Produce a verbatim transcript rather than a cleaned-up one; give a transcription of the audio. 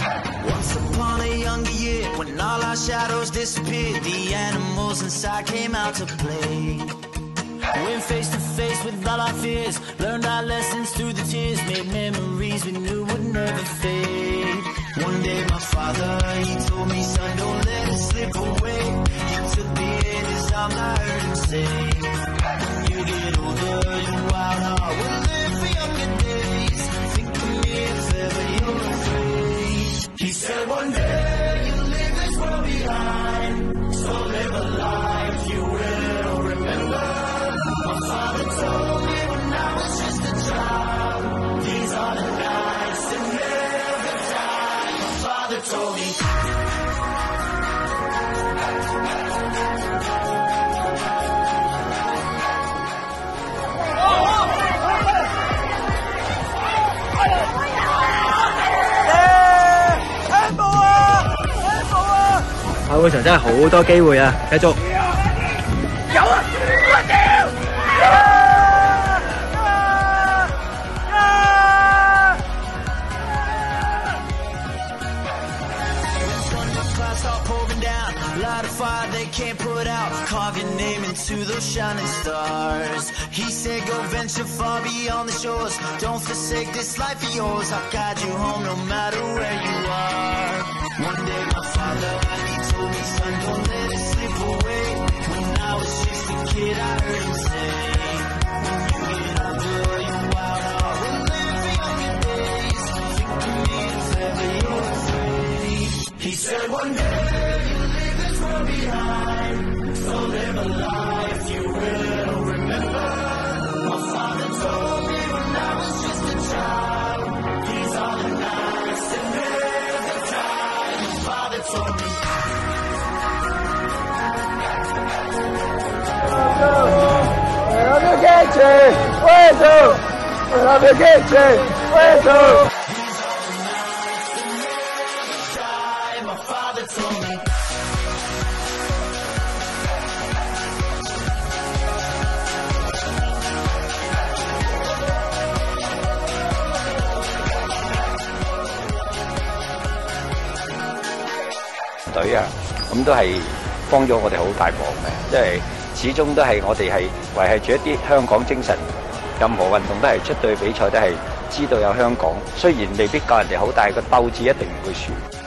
Once upon a younger year, when all our shadows disappeared, the animals inside came out to play. Went face to face with all our fears, learned our lessons through the tears, made memories we knew would never fade. One day my father, he told me, son, don't let it slip away. He took me in his arms, I heard him say, when you get older, your wild heart will live for younger days. Think of me if ever you're afraid. He said one day you'll leave this world behind, so live a life you will remember. My father told me when I was just a child, these are the nights that never die. My father told me. 下半場真係好多機會啊！繼續。有啊！我屌！Light a fire they can't put out, carve your name into those shining stars. He said go venture far beyond the shores, don't forsake this life of yours. I'll guide you home no matter where you are. One day my father, he told me, son, don't let it slip away. When I was just a kid I heard him say, when you get older your wild heart will live for younger days. Think of me if ever you're afraid. He said one day behind, so live a life you will remember. My father told me when I was just a child, these are the nights that never die. My father told me. I love you, Kitchen. Where's you? I love you, Kitchen. Where's you? These are the nights that never die. My father told me. 隊啊，咁都係幫咗我哋好大忙嘅，即係始終都係我哋係維係住一啲香港精神，任何運動都係出隊比賽都係知道有香港，雖然未必夠人哋好，但係個鬥志一定唔會輸。